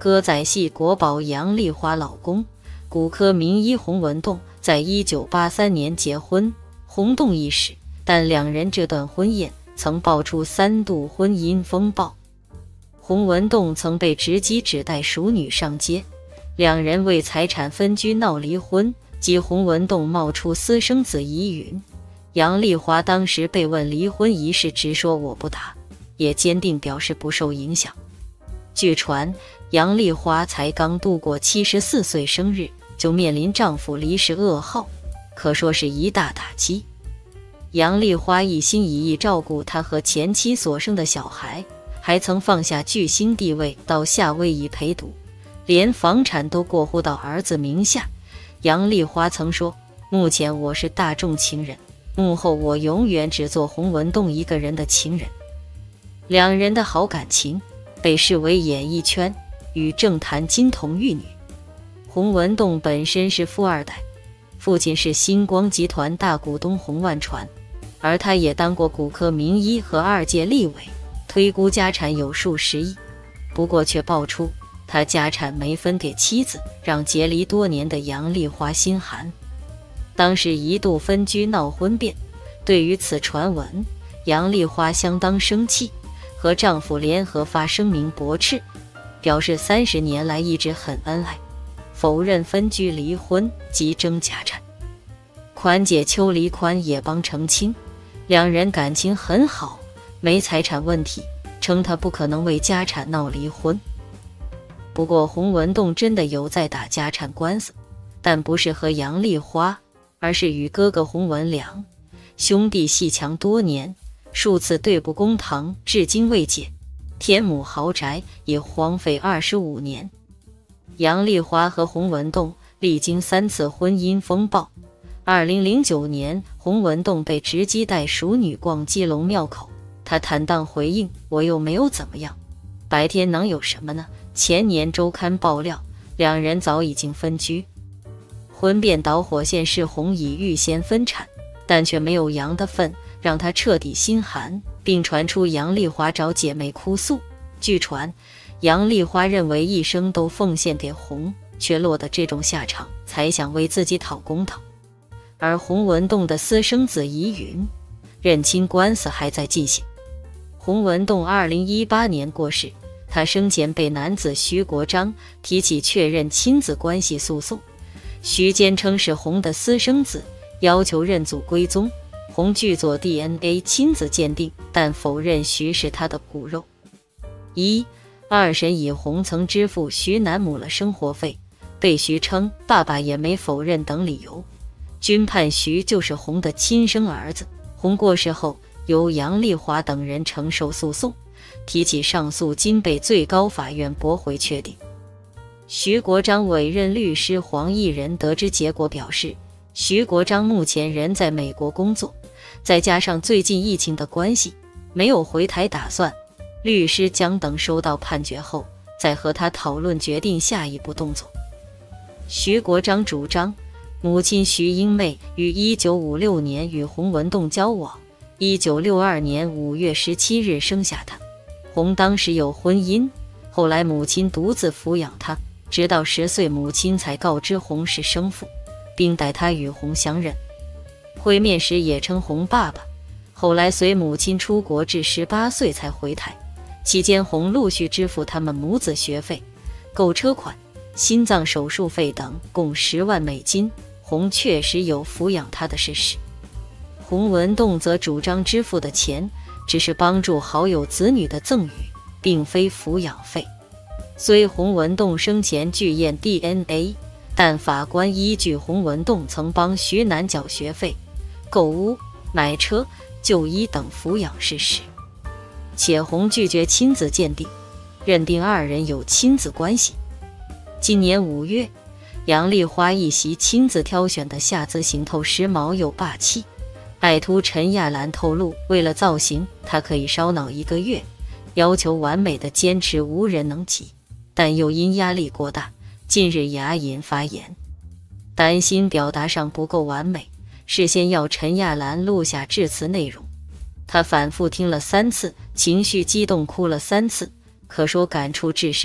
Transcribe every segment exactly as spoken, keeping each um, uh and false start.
歌仔戏国宝杨丽花老公骨科名医洪文栋在一九八三年结婚，轰动一时，但两人这段婚宴曾爆出三度婚姻风暴。洪文栋曾被直击只带熟女上街，两人为财产分居闹离婚，及洪文栋冒出私生子疑云。杨丽花当时被问离婚一事，直说我不答，也坚定表示不受影响。据传，杨丽花才刚度过七十四岁生日，就面临丈夫离世噩耗，可说是一大打击。杨丽花一心一意照顾她和前妻所生的小孩，还曾放下巨星地位到夏威夷陪读，连房产都过户到儿子名下。杨丽花曾说，目前我是大众情人，幕后我永远只做洪文栋一个人的情人。两人的好感情被视为演艺圈与政坛金童玉女。洪文栋本身是富二代，父亲是星光集团大股东洪万传，而他也当过骨科名医和二届立委，推估家产有数十亿。不过却爆出他家产没分给妻子，让结离多年的杨丽花心寒。当时一度分居闹婚变，对于此传闻，杨丽花相当生气，和丈夫联合发声明驳斥，表示三十年来一直很恩爱，否认分居离婚及争家产。宽姐邱黎宽也帮澄清，两人感情很好，没财产问题，称他不可能为家产闹离婚。不过洪文栋真的有在打家产官司，但不是和杨丽花，而是与哥哥洪文良。兄弟戏强多年，数次对簿公堂至今未解，天母豪宅也荒废二十五年。杨丽花和洪文栋历经三次婚姻风暴。二零零九年，洪文栋被直击带熟女逛基隆庙口，他坦荡回应，我又没有怎么样，白天能有什么呢？前年周刊爆料，两人早已经分居。婚变导火线是洪已预先分产，但却没有杨的份，让他彻底心寒，并传出杨丽花找姐妹哭诉。据传，杨丽花认为一生都奉献给洪，却落得这种下场，才想为自己讨公道。而洪文栋的私生子疑云，认亲官司还在进行。洪文栋二零一八年过世，他生前被男子徐国璋提起确认亲子关系诉讼，徐坚称是洪的私生子，要求认祖归宗。洪拒做 D N A 亲子鉴定，但否认徐是他的骨肉。一二审以洪曾支付徐南母了生活费，被徐称爸爸也没否认等理由，均判徐就是洪的亲生儿子。洪过世后，由杨丽花等人承受诉讼，提起上诉今被最高法院驳回确定。徐国璋委任律师黄义仁得知结果表示，徐国璋目前人在美国工作，再加上最近疫情的关系，没有回台打算，律师将等收到判决后再和他讨论决定下一步动作。徐国璋主张，母亲徐英妹于一九五六年与洪文栋交往，一九六二年五月十七日生下他。洪当时有婚姻，后来母亲独自抚养他，直到十岁母亲才告知洪是生父，并带他与洪相认。会面时也称洪爸爸，后来随母亲出国至十八岁才回台，期间洪陆续支付他们母子学费、购车款、心脏手术费等共十万美金，洪确实有抚养他的事实。洪文栋则主张支付的钱只是帮助好友子女的赠与，并非抚养费。虽洪文栋生前拒验 D N A， 但法官依据洪文栋曾帮徐南缴学费、购屋、买车、就医等抚养事实，且洪拒绝亲子鉴定，认定二人有亲子关系。今年五月，杨丽花一袭亲自挑选的夏姿行透时髦又霸气。爱徒陈亚兰透露，为了造型，她可以烧脑一个月，要求完美的坚持无人能及，但又因压力过大，近日牙龈发炎，担心表达上不够完美，事先要陈亚兰录下致辞内容。她反复听了三次，情绪激动哭了三次，可说感触至深，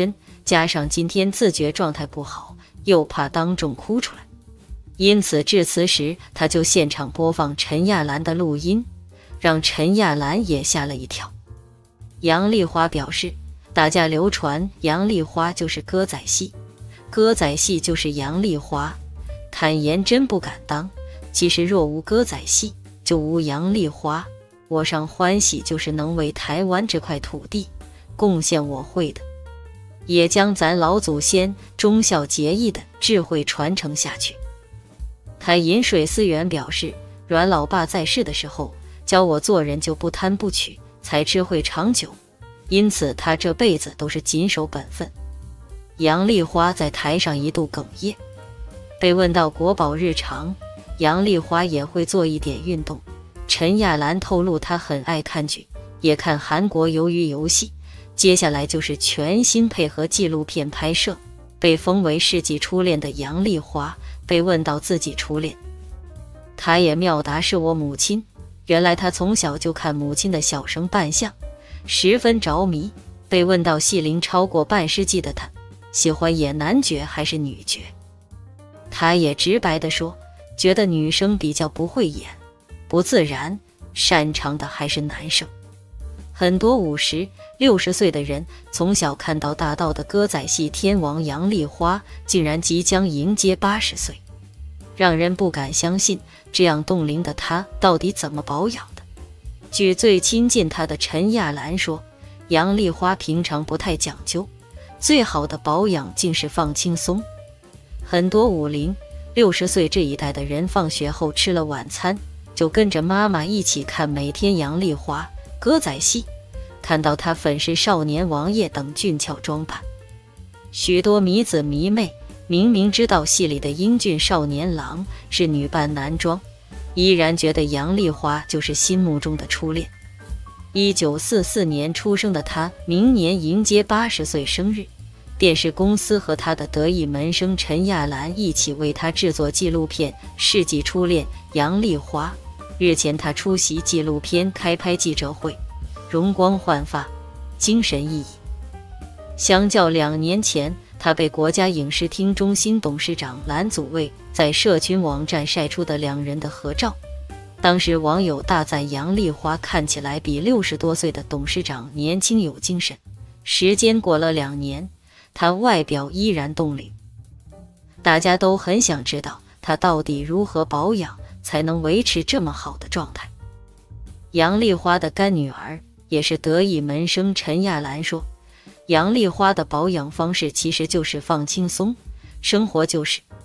加上今天自觉状态不好，又怕当众哭出来，因此致辞时他就现场播放陈亚兰的录音，让陈亚兰也吓了一跳。杨丽花表示，大家流传杨丽花就是歌仔戏，歌仔戏就是杨丽花，坦言真不敢当，其实若无歌仔戏，就无杨丽花。我上欢喜就是能为台湾这块土地贡献我会的，也将咱老祖先忠孝节义的智慧传承下去。他饮水思源表示，阮老爸在世的时候教我做人就不贪不取，才智慧长久，因此他这辈子都是谨守本分。杨丽花在台上一度哽咽，被问到国宝日常，杨丽花也会做一点运动。陈亚兰透露她很爱看剧，也看韩国鱿鱼游戏，接下来就是全心配合纪录片拍摄。被封为世纪初恋的杨丽花被问到自己初恋，她也妙答是我母亲。原来她从小就看母亲的小生扮相，十分着迷。被问到戏龄超过半世纪的她喜欢演男角还是女角，她也直白地说，觉得女生比较不会演，不自然，擅长的还是男生。很多五十、六十岁的人从小看到大道的歌仔戏天王杨丽花，竟然即将迎接八十岁，让人不敢相信，这样冻龄的她到底怎么保养的？据最亲近她的陈亚兰说，杨丽花平常不太讲究，最好的保养竟是放轻松。很多五零、六十岁这一代的人放学后吃了晚餐，就跟着妈妈一起看每天杨丽花歌仔戏，看到她粉饰少年王爷等俊俏装扮，许多迷子迷妹明明知道戏里的英俊少年郎是女扮男装，依然觉得杨丽花就是心目中的初恋。一九四四年出生的她，明年迎接八十岁生日。电视公司和她的得意门生陈亚兰一起为她制作纪录片《世纪初恋杨丽花》。日前，她出席纪录片开拍记者会，容光焕发，精神奕奕。相较两年前，她被国家影视厅中心董事长蓝祖蔚在社群网站晒出的两人的合照，当时网友大赞杨丽花看起来比六十多岁的董事长年轻有精神。时间过了两年，她外表依然冻龄，大家都很想知道她到底如何保养才能维持这么好的状态。杨丽花的干女儿也是得意门生陈亚兰说，杨丽花的保养方式其实就是放轻松，生活就是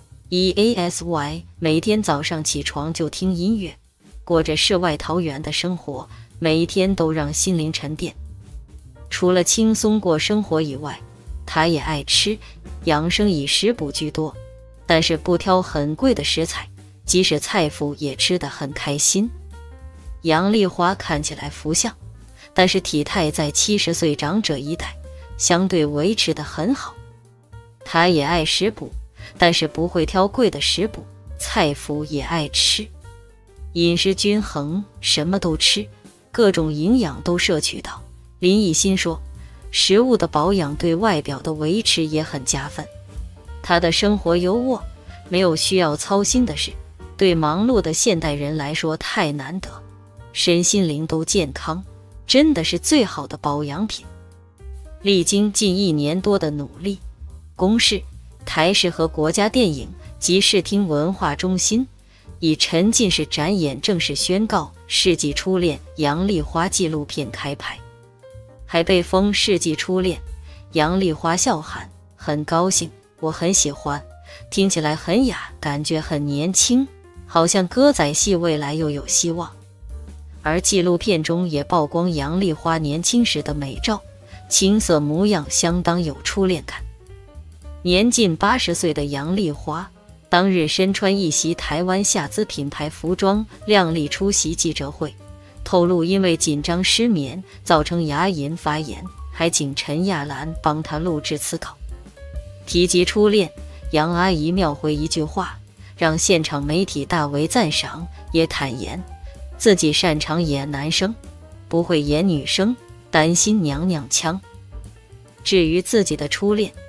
E A S Y， 每天早上起床就听音乐，过着世外桃源的生活，每一天都让心灵沉淀。除了轻松过生活以外，她也爱吃，养生以食补居多，但是不挑很贵的食材，即使菜脯也吃得很开心。杨丽花看起来福相，但是体态在七十岁长者一代相对维持得很好。她也爱食补，但是不会挑贵的食补，菜脯也爱吃，饮食均衡，什么都吃，各种营养都摄取到。林奕欣说，食物的保养对外表的维持也很加分。她的生活优渥，没有需要操心的事，对忙碌的现代人来说太难得，身心灵都健康，真的是最好的保养品。历经近一年多的努力，公视、台视和国家电影及视听文化中心以沉浸式展演正式宣告《世纪初恋杨丽花》纪录片开拍，还被封世纪初恋。杨丽花笑喊，很高兴，我很喜欢，听起来很雅，感觉很年轻，好像歌仔戏未来又有希望。而纪录片中也曝光杨丽花年轻时的美照，青涩模样相当有初恋感。年近八十岁的杨丽花当日身穿一袭台湾夏姿品牌服装，靓丽出席记者会，透露因为紧张失眠造成牙龈发炎，还请陈亚兰帮她录制词稿。提及初恋，杨阿姨妙回一句话，让现场媒体大为赞赏，也坦言自己擅长演男生，不会演女生，担心娘娘腔。至于自己的初恋，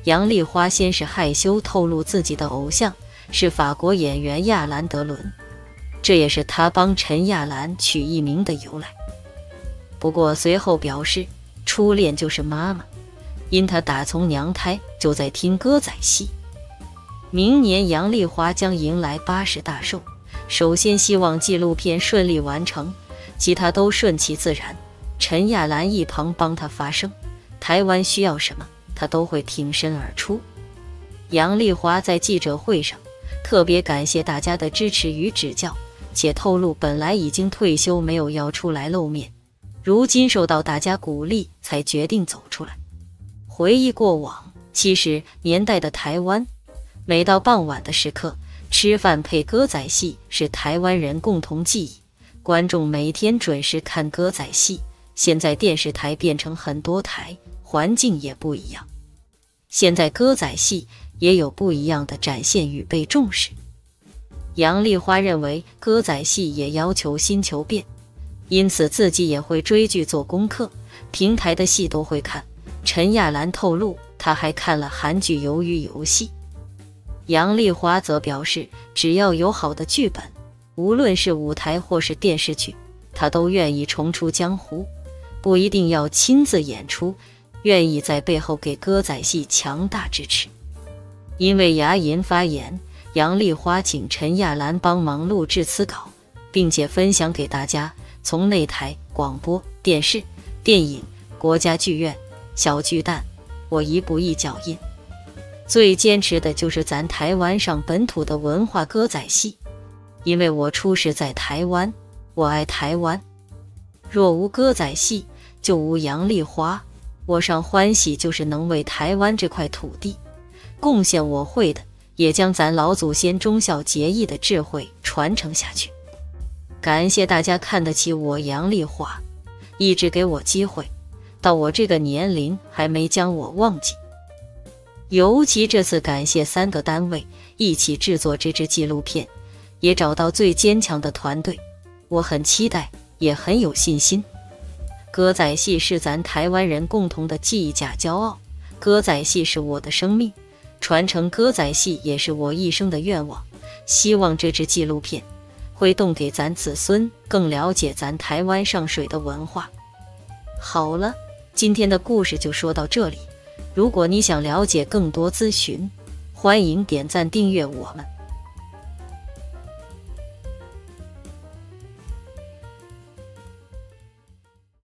杨丽花先是害羞透露自己的偶像是法国演员亚兰·德伦，这也是她帮陈亚兰取艺名的由来。不过随后表示，初恋就是妈妈，因她打从娘胎就在听歌仔戏。明年杨丽花将迎来八十大寿，首先希望纪录片顺利完成，其他都顺其自然。陈亚兰一旁帮她发声，台湾需要什么，她都会挺身而出。杨丽花在记者会上特别感谢大家的支持与指教，且透露本来已经退休，没有要出来露面，如今受到大家鼓励才决定走出来。回忆过往，七十年代的台湾，每到傍晚的时刻，吃饭配歌仔戏是台湾人共同记忆，观众每天准时看歌仔戏。现在电视台变成很多台，环境也不一样，现在歌仔戏也有不一样的展现与被重视。杨丽花认为歌仔戏也要求新求变，因此自己也会追剧做功课，平台的戏都会看。陈亚兰透露，她还看了韩剧《鱿鱼游戏》。杨丽花则表示，只要有好的剧本，无论是舞台或是电视剧，她都愿意重出江湖，不一定要亲自演出，愿意在背后给歌仔戏强大支持。因为牙龈发炎，杨丽花请陈亚兰帮忙录制词稿，并且分享给大家，从内台、广播、电视、电影、国家剧院、小巨蛋，我一步一脚印。最坚持的就是咱台湾上本土的文化歌仔戏，因为我出世在台湾，我爱台湾。若无歌仔戏，就无杨丽花。我上欢喜就是能为台湾这块土地贡献我会的，也将咱老祖先忠孝节义的智慧传承下去。感谢大家看得起我杨丽花，一直给我机会，到我这个年龄还没将我忘记。尤其这次感谢三个单位一起制作这支纪录片，也找到最坚强的团队，我很期待，也很有信心。歌仔戏是咱台湾人共同的记忆甲骄傲，歌仔戏是我的生命，传承歌仔戏也是我一生的愿望。希望这支纪录片会动给咱子孙更了解咱台湾上水的文化。好了，今天的故事就说到这里。如果你想了解更多资讯，欢迎点赞订阅我们。